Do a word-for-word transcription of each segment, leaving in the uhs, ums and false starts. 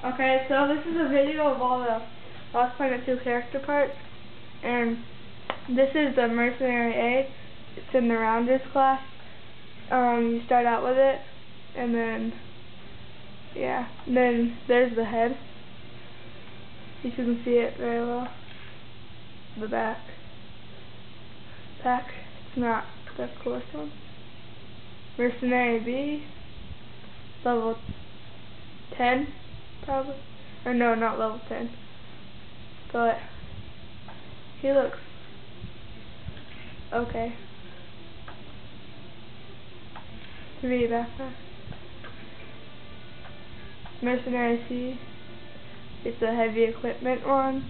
Okay, so this is a video of all the Lost Planet two character parts, and this is the Mercenary A. It's in the Rounders class. Um, you start out with it, and then, yeah, and then there's the head. If you can see it very well. The back. Pack. It's not the coolest one. Mercenary B. Level ten. Probably. Or no, not level ten. But he looks okay. To me, backpack. Mercenary C. It's a heavy equipment one.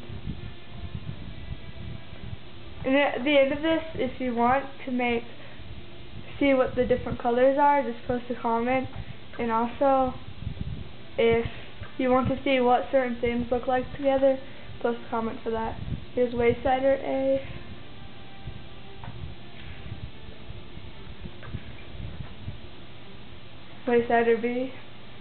And at the end of this, if you want to make see what the different colors are, just post a comment. And also, if you want to see what certain things look like together, post a comment for that. Here's Waysider A. Waysider B.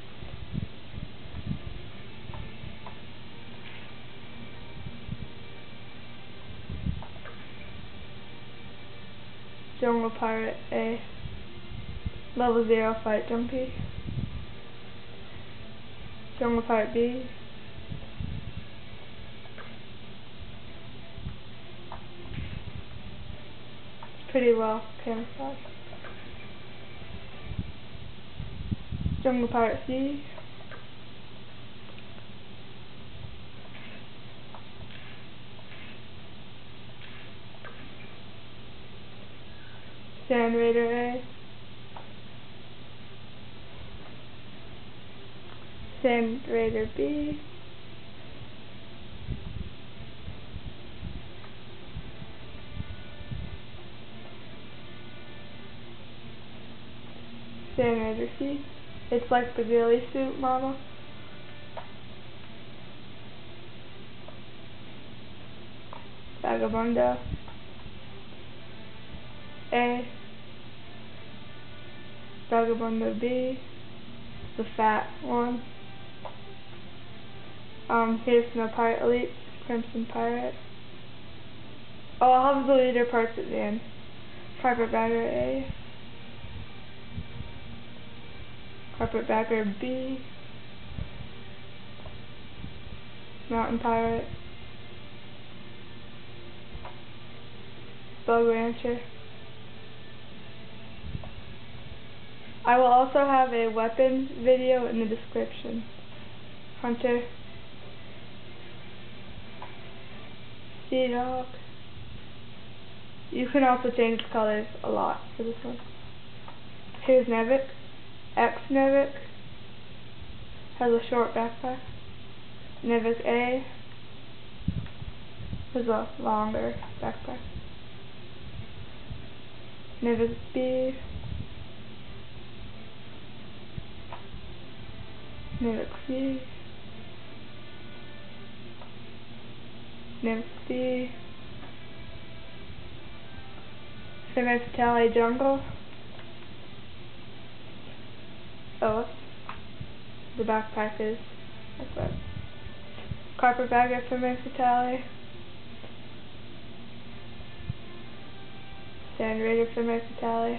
Jungle Pirate A. Level zero Fight Jumpy. Jungle Pirate B. It's pretty well camouflaged. Jungle Pirate C. Sand Raider A. Sand Raider B. Sand Raider C. It's like the ghillie suit model. Vagabundo A. Vagabundo B. The fat one. Um, here's no Pirate Elite, Crimson Pirate. Oh, I'll have the leader parts at the end. Carpetbagger A. Carpetbagger B. Mountain Pirate. Bug Rancher. I will also have a weapons video in the description. Hunter. Sea Dog. You can also change the colors a lot for this one. Here's Nevik. X Nevik. Has a short backpack. Nevik A. Has a longer backpack. Nevik B. Nevik C. Nevik D. Femme Fatale Jungle. Oh, the backpack is like that. Carpetbagger Femme Fatale. Sand Raider Femme Fatale.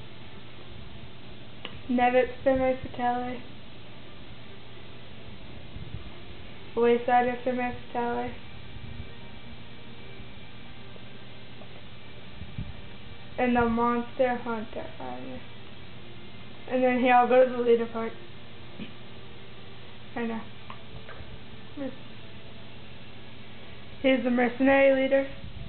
Nevik Femme Fatale. Waysider Femme Fatale. And the Monster Hunter Army. And then here I'll go to the leader part. I know. Here's the mercenary leader.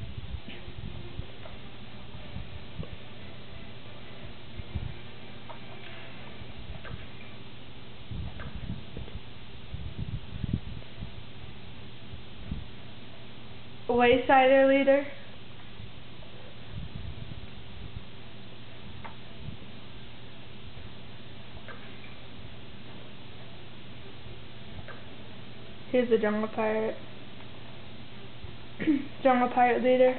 Waysider leader. Here's the Jungle Pirate. Jungle Pirate leader.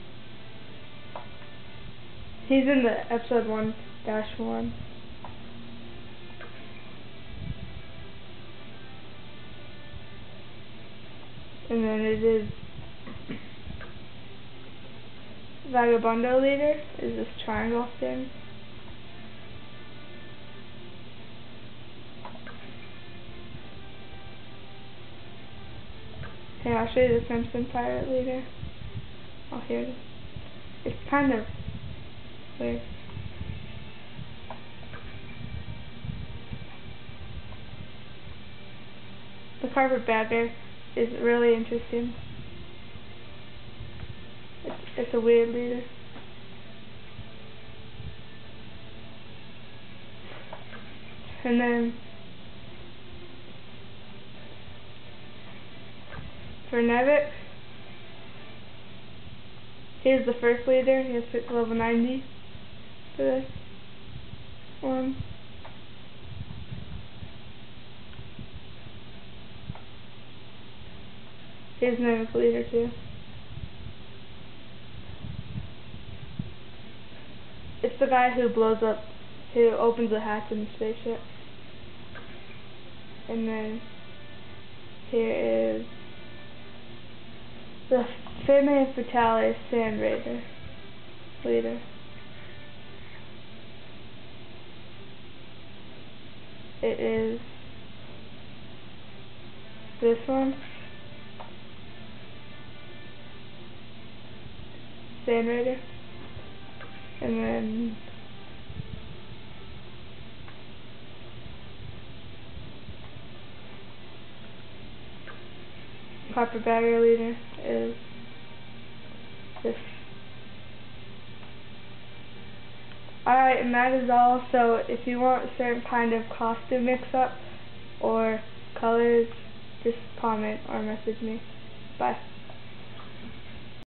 He's in the episode one dash one. And then it is Vagabundo leader is this triangle thing. Hey, I'll show you the Crimson Pirate leader. Oh, here it is. It's kind of weird. The Carpetbagger is really interesting. It's, it's a weird leader. And then for Nevix, here's the first leader. He has picked level ninety for this one. Here's Nevix leader too. It's the guy who blows up, who opens the hatch in the spaceship. And then here is the Femme Fatale Sand Raider leader. It is this one. Sand Raider. And then Carpetbagger leader is this. Alright, and that is all. So if you want a certain kind of costume mix-up or colors, just comment or message me. Bye.